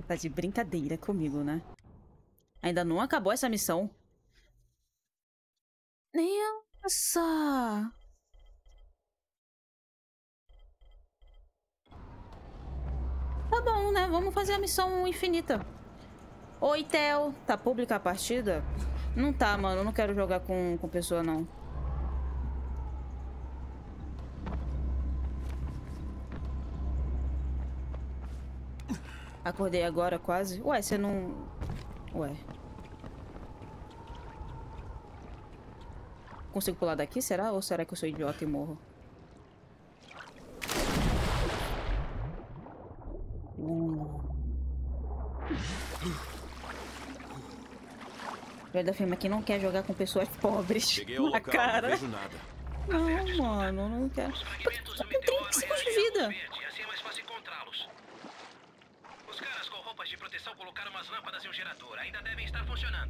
Tá de brincadeira comigo, né? Ainda não acabou essa missão? Nossa! Tá bom, né? Vamos fazer a missão infinita. Oi, Theo. Tá pública a partida? Não tá, mano. Eu não quero jogar com pessoa, não. Acordei agora, quase. Ué, você não... Ué. Consigo pular daqui, será? Ou será que eu sou idiota e morro? O velho da firma aqui não quer jogar com pessoas pobres. Cheguei ao local, cara. Não vejo nada. Não, mano, não quero. Tô com 30 segundos de vida. Assim é mais fácil encontrá-los. Os caras com roupas de proteção colocaram umas lâmpadas e um gerador. Ainda devem estar funcionando.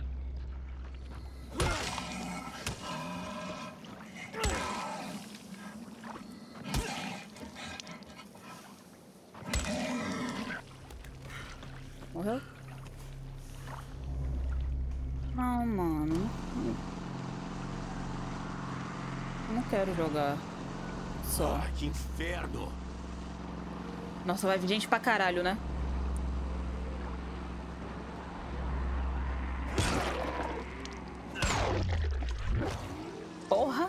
Morreu? Não, mano. Não quero jogar. Só. Ah, que inferno! Nossa, vai vir gente pra caralho, né? Porra!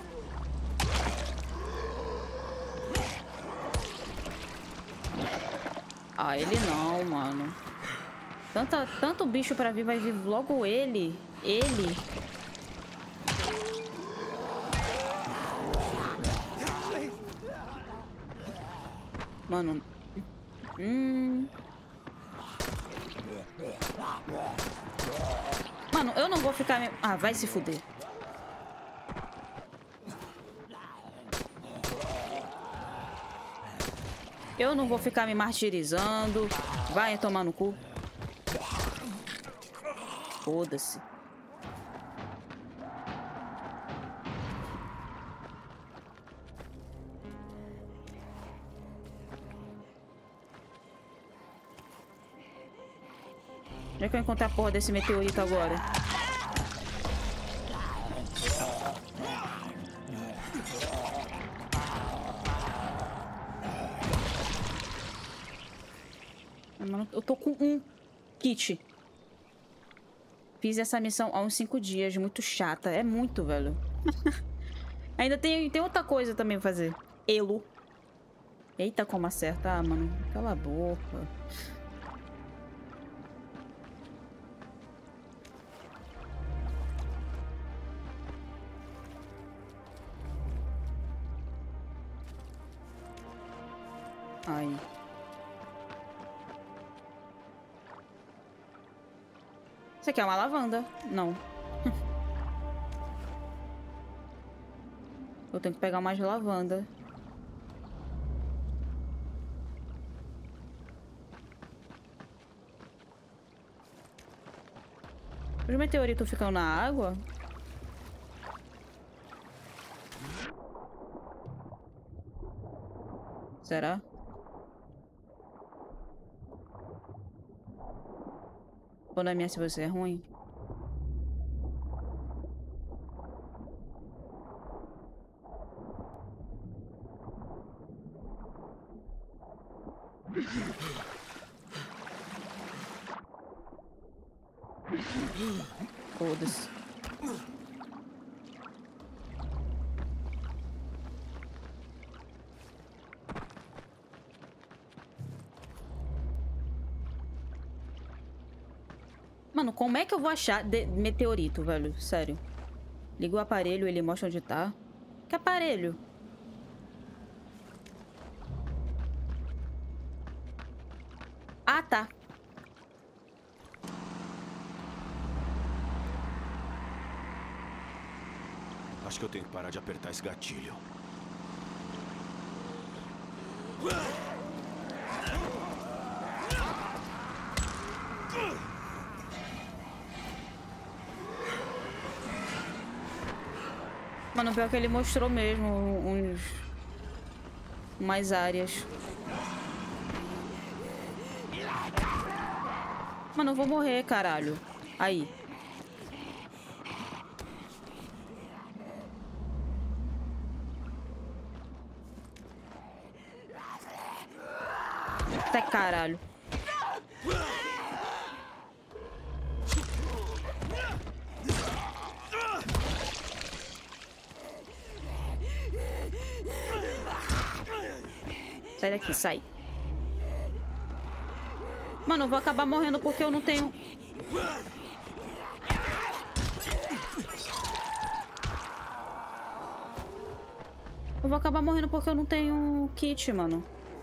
Ah, ele não, mano. Tanto bicho pra vir, vai vir logo ele. Ele. Mano. Mano, eu não vou ficar... Ah, vai se fuder. Eu não vou ficar me martirizando. Vai tomar no cu. Foda-se. Onde é que eu encontro a porra desse meteorito agora? Mano, eu tô com um kit. Fiz essa missão há uns 5 dias. Muito chata. É muito, velho. Ainda tem outra coisa também pra fazer. Elo. Eita, como acerta. Ah, mano. Cala a boca. Ai. Isso aqui é uma lavanda. Não. Eu tenho que pegar mais lavanda. Os meteoritos ficam na água? Será? Ou na minha se você é ruim? Foda-se. Mano, como é que eu vou achar meteorito, velho? Sério. Liga o aparelho, ele mostra onde tá. Que aparelho? Ah, tá. Acho que eu tenho que parar de apertar esse gatilho. Mano, pior que ele mostrou mesmo umas áreas. Mano, eu vou morrer, caralho. Aí. Até caralho. Sai daqui, sai. Mano, eu vou acabar morrendo porque eu não tenho... Eu vou acabar morrendo porque eu não tenho kit, mano.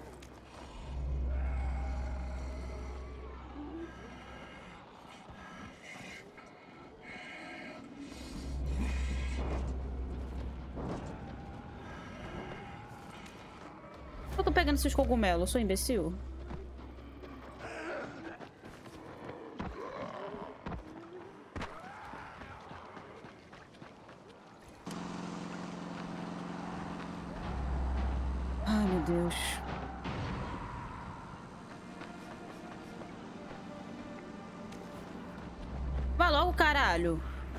Eu tô pegando esses cogumelos, eu sou imbecil? Ai, meu Deus. Vai logo, caralho.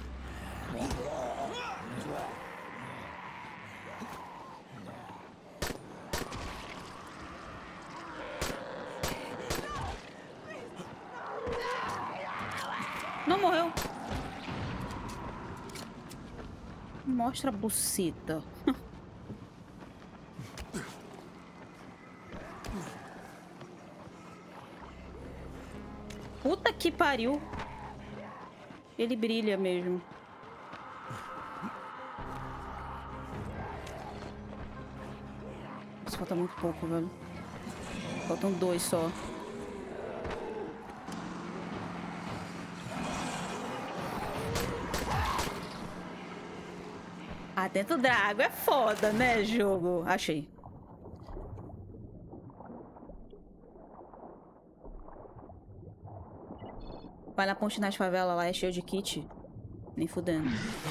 Não morreu. Mostra a buceta. Puta que pariu. Ele brilha mesmo. Nossa, falta muito pouco, velho. Faltam 2 só. Ah, dentro da água é foda, né, jogo? Achei. Vai na ponte nas favelas lá, é cheio de kit. Nem fudendo.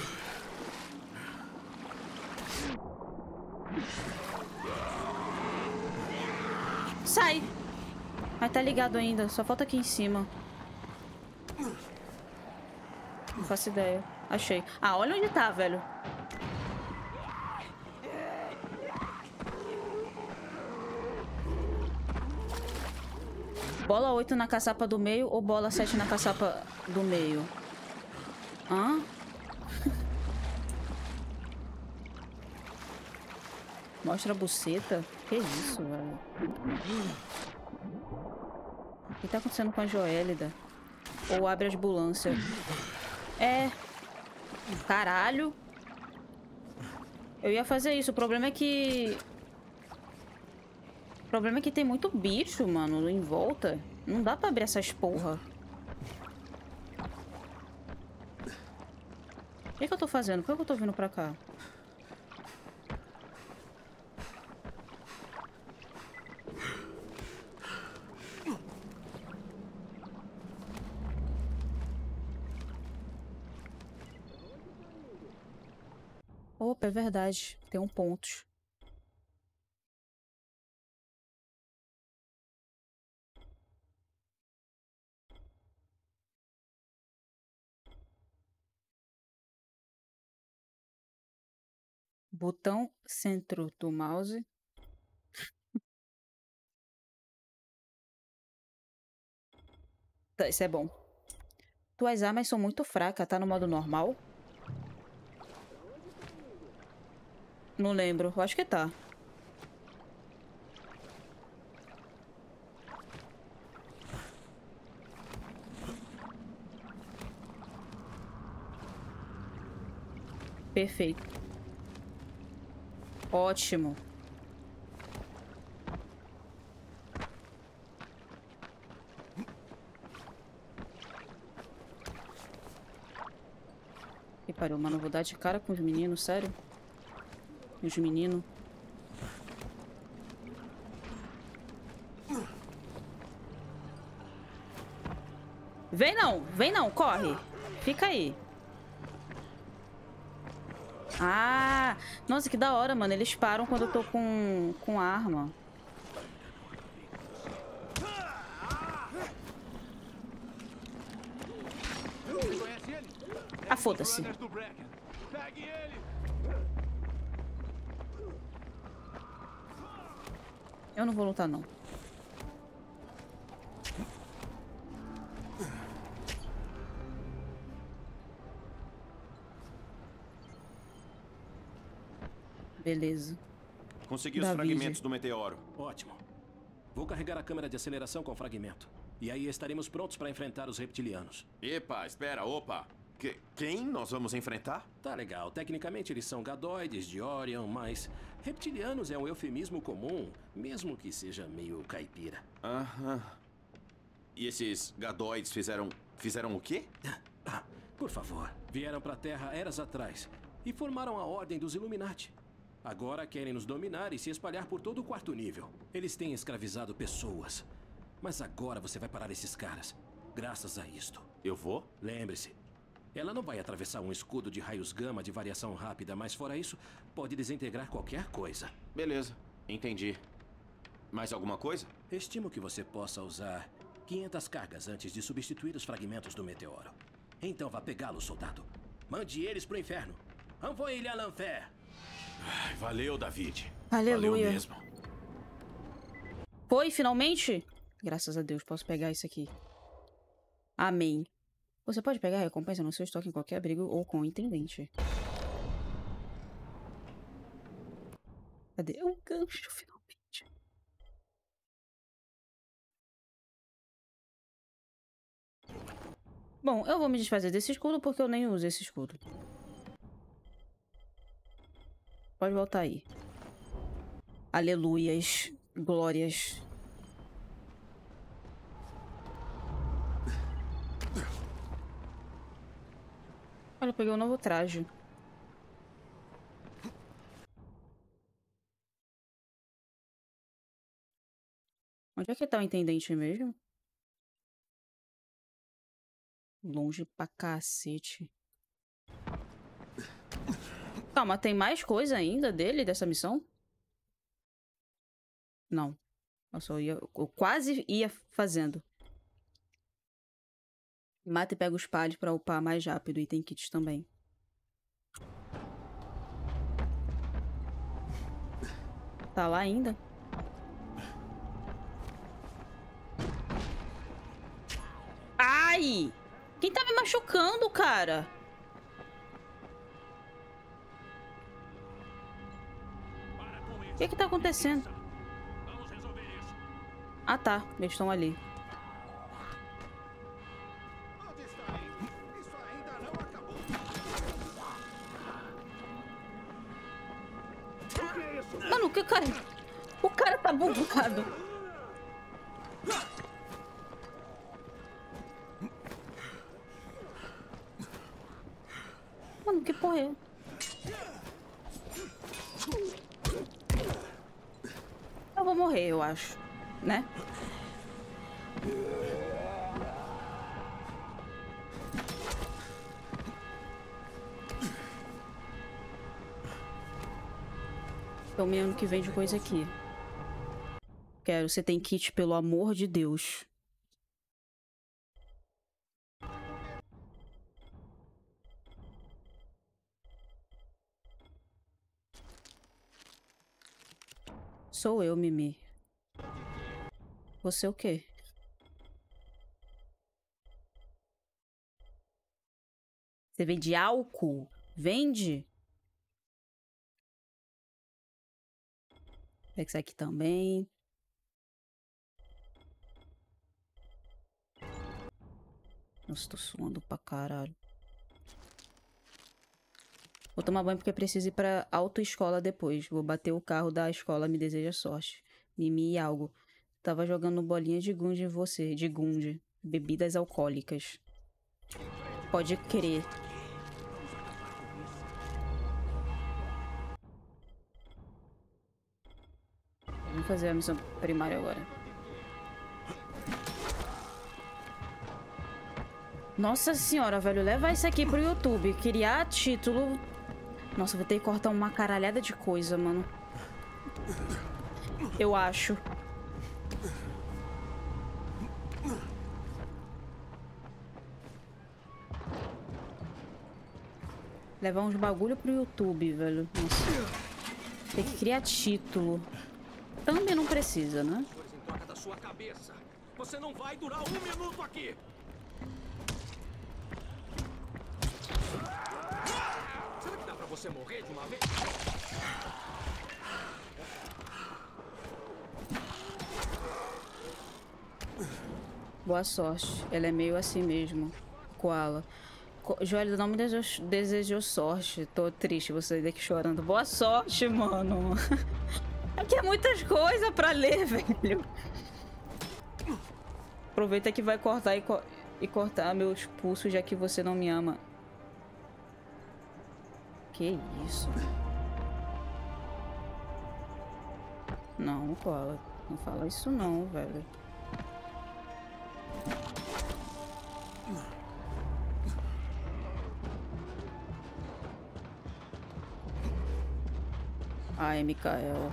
Sai! Mas tá ligado ainda, só falta aqui em cima. Não faço ideia. Achei. Ah, olha onde tá, velho. Bola 8 na caçapa do meio ou bola 7 na caçapa do meio? Hã? Mostra a buceta? Que isso, velho? O que tá acontecendo com a Joélida? Ou abre as ambulâncias? É. Caralho. Eu ia fazer isso. O problema é que... O problema é que tem muito bicho, mano, em volta. Não dá pra abrir essas porra. O que eu tô fazendo? Por que eu tô vindo pra cá? Opa, é verdade. Tem um ponto. Botão centro do mouse. Tá, isso é bom. Tuas armas são muito fracas. Tá no modo normal? Não lembro. Eu acho que tá. Perfeito. Ótimo. Que pariu, mano. Vou dar de cara com os meninos, sério? Os meninos. Vem não, corre. Fica aí. Ah, nossa, que da hora, mano. Eles param quando eu tô com arma. foda-se. Eu não vou lutar, não. Beleza. Consegui os David. fragmentos do meteoro. Ótimo. Vou carregar a câmera de aceleração com o fragmento. E aí estaremos prontos para enfrentar os reptilianos. Epa, espera, opa. Quem nós vamos enfrentar? Tá legal. Tecnicamente eles são gadoides de Orion, mas reptilianos é um eufemismo comum, mesmo que seja meio caipira. Aham. E esses gadoides fizeram o quê? Por favor. Vieram pra Terra eras atrás e formaram a Ordem dos Illuminati. Agora querem nos dominar e se espalhar por todo o quarto nível. Eles têm escravizado pessoas. Mas agora você vai parar esses caras, graças a isto. Eu vou? Lembre-se, ela não vai atravessar um escudo de raios gama de variação rápida, mas fora isso, pode desintegrar qualquer coisa. Beleza, entendi. Mais alguma coisa? Estimo que você possa usar 500 cargas antes de substituir os fragmentos do meteoro. Então vá pegá-los, soldado. Mande eles pro inferno. Envoie ele a l'enfer. Valeu, David. Aleluia. Valeu mesmo. Foi, finalmente? Graças a Deus, posso pegar isso aqui. Amém. Você pode pegar a recompensa no seu estoque em qualquer abrigo ou com o intendente. Cadê? O gancho, finalmente. Bom, eu vou me desfazer desse escudo porque eu nem uso esse escudo. Pode voltar aí. Aleluias. Glórias. Olha, eu peguei um novo traje. Onde é que tá o intendente mesmo? Longe pra cacete. Calma, tem mais coisa ainda dele, dessa missão? Não. Eu quase ia fazendo. Mata e pega os palhos pra upar mais rápido. E tem kits também. Tá lá ainda? Ai! Quem tá me machucando, cara? O que tá acontecendo? Ah, tá. Eles estão ali. Mano, que cara... O cara tá bugado. Mano, que porra é? Eu vou morrer, eu acho. Né? Então, mesmo que vende coisa aqui. Quero, você tem kit, pelo amor de Deus. Sou eu, Mimi. Você o quê? Você vende álcool? Vende? Pega isso aqui também. Nossa, tô suando pra caralho. Vou tomar banho porque preciso ir pra autoescola depois. Vou bater o carro da escola, me deseja sorte. Mimi e algo. Tava jogando bolinha de gunde em você. De gunde. Bebidas alcoólicas. Pode crer. Vamos fazer a missão primária agora. Nossa senhora, velho. Leva isso aqui pro YouTube. Criar título. Nossa, vou ter que cortar uma caralhada de coisa, mano. Eu acho. Levar uns bagulho pro YouTube, velho. Nossa. Tem que criar título. Também não precisa, né? Em troca da sua cabeça. Você não vai durar 1 minuto aqui. Será que dá pra você morrer de uma vez? Boa sorte. Ela é meio assim mesmo. Koala. Joelho não me desejou sorte. Tô triste, você daqui chorando. Boa sorte, mano. Aqui é muitas coisas pra ler, velho. Aproveita que vai cortar e cortar meus pulsos, já que você não me ama. Que isso? Não, Koala. Não fala isso não, velho. Ai, Mikael.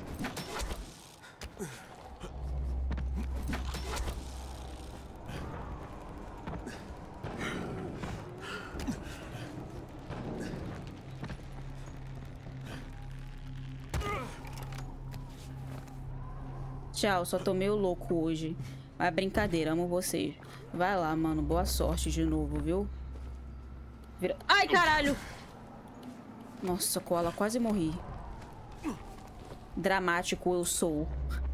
Tchau, só tô meio louco hoje. Mas brincadeira, amo vocês. Vai lá, mano. Boa sorte de novo, viu? Vira... Ai, caralho! Nossa, Koala, quase morri. Dramático eu sou.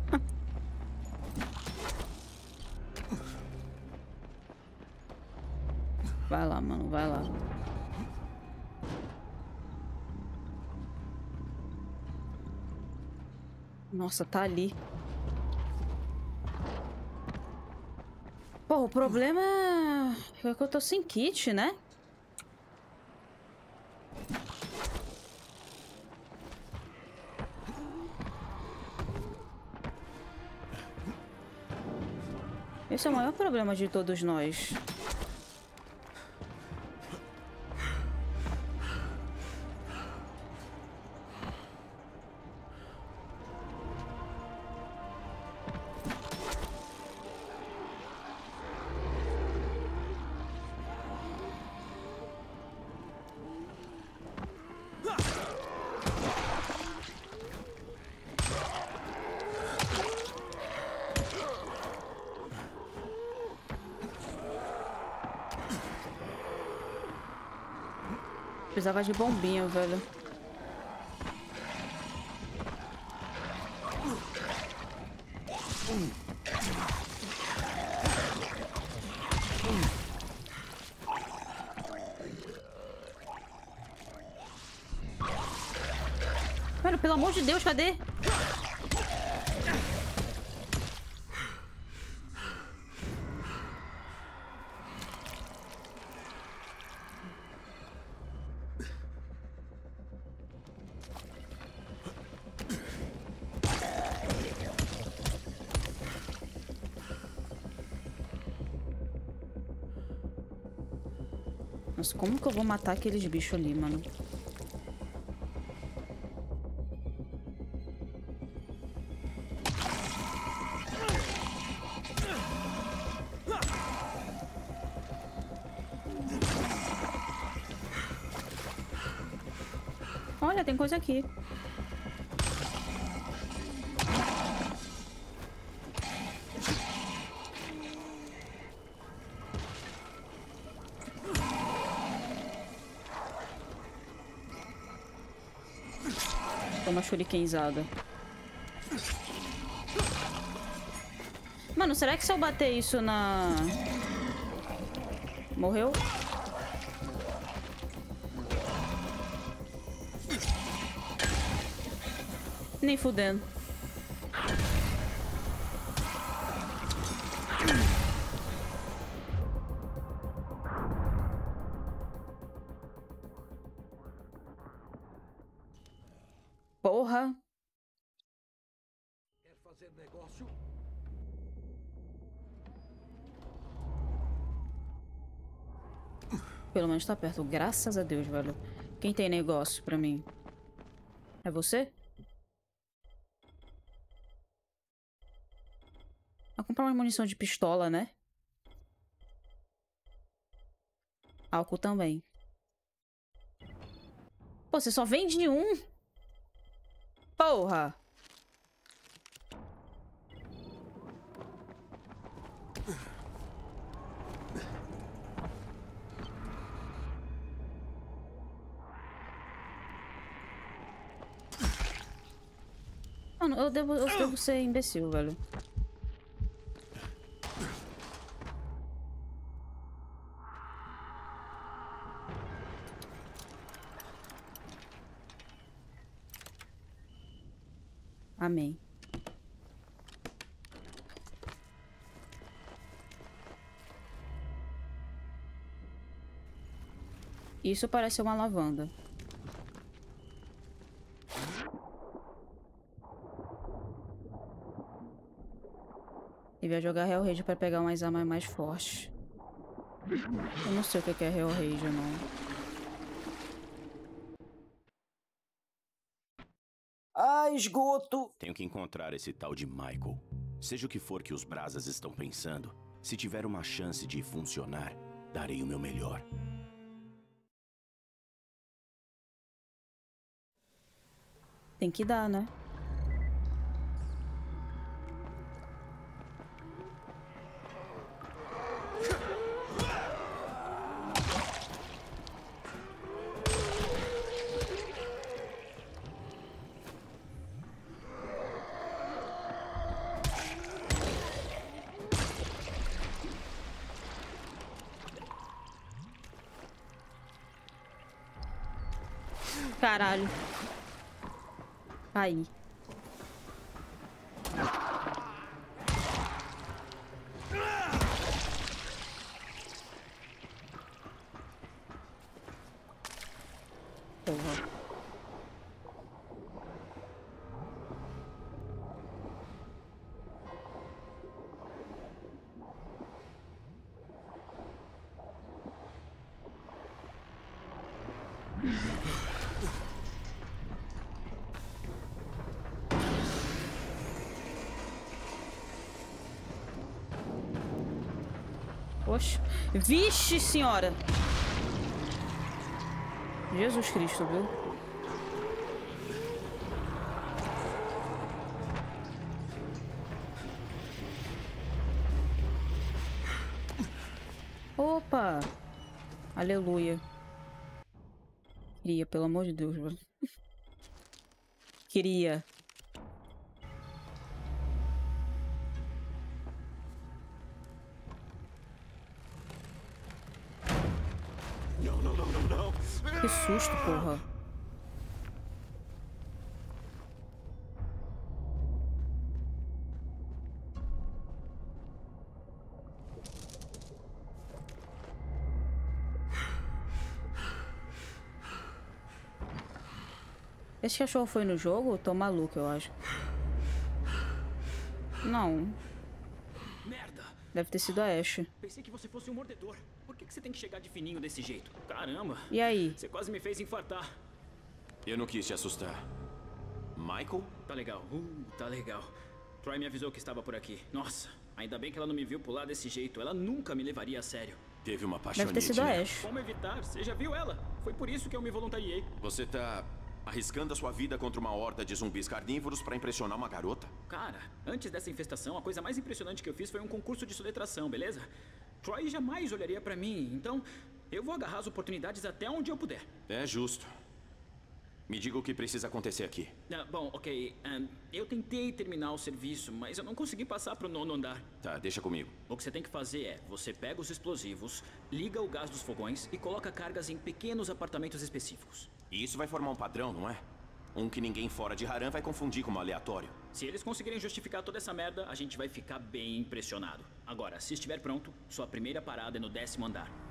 Vai lá, mano, vai lá. Nossa, tá ali. Pô, o problema é que eu tô sem kit, né? Esse é o maior problema de todos nós. Precisava de bombinha, velho. Velho, pelo amor de Deus, cadê? Nossa, como que eu vou matar aqueles bichos ali, mano? Olha, tem coisa aqui. Toma shurikenzada. Mano, será que se eu bater isso na... Morreu? Nem fudendo. Porra. Quer fazer negócio? Pelo menos tá perto. Graças a Deus, velho. Quem tem negócio pra mim? É você? Vou comprar uma munição de pistola, né? Álcool também. Pô, você só vende um? Porra! Mano, eu devo ser imbecil, velho. Amém. Isso parece uma lavanda. E vai jogar Hell Rage pra pegar umas armas mais fortes. Eu não sei o que é Hell Rage, não. Ah, esgoto! Tenho que encontrar esse tal de Michael. Seja o que for que os brasas estão pensando, se tiver uma chance de funcionar, darei o meu melhor. Tem que dar, né? Caralho. Aí. Porra. Poxa. Vixe, senhora! Jesus Cristo, viu? Opa! Aleluia. Queria, pelo amor de Deus, velho. Queria. Não. Que susto, porra. Esse cachorro foi no jogo? Eu tô maluco, eu acho. Não. Merda! Deve ter sido a Ashe. Pensei que você fosse um mordedor. Por que você tem que chegar de fininho desse jeito? Caramba! E aí? Você quase me fez infartar. Eu não quis te assustar. Michael? Tá legal. Tá legal. Troy me avisou que estava por aqui. Nossa, ainda bem que ela não me viu pular desse jeito. Ela nunca me levaria a sério. Teve uma Deve ter sido a paixonite. Ashe. Como evitar? Você já viu ela? Foi por isso que eu me voluntariei. Você tá arriscando a sua vida contra uma horda de zumbis carnívoros pra impressionar uma garota? Cara, antes dessa infestação, a coisa mais impressionante que eu fiz foi um concurso de soletração, beleza? Troy jamais olharia pra mim, então eu vou agarrar as oportunidades até onde eu puder. É justo. Me diga o que precisa acontecer aqui. Bom, ok. Eu tentei terminar o serviço, mas eu não consegui passar pro 9º andar. Tá, deixa comigo. O que você tem que fazer é, você pega os explosivos, liga o gás dos fogões e coloca cargas em pequenos apartamentos específicos. E isso vai formar um padrão, não é? Um que ninguém fora de Haran vai confundir como aleatório. Se eles conseguirem justificar toda essa merda, a gente vai ficar bem impressionado. Agora, se estiver pronto, sua primeira parada é no 10º andar.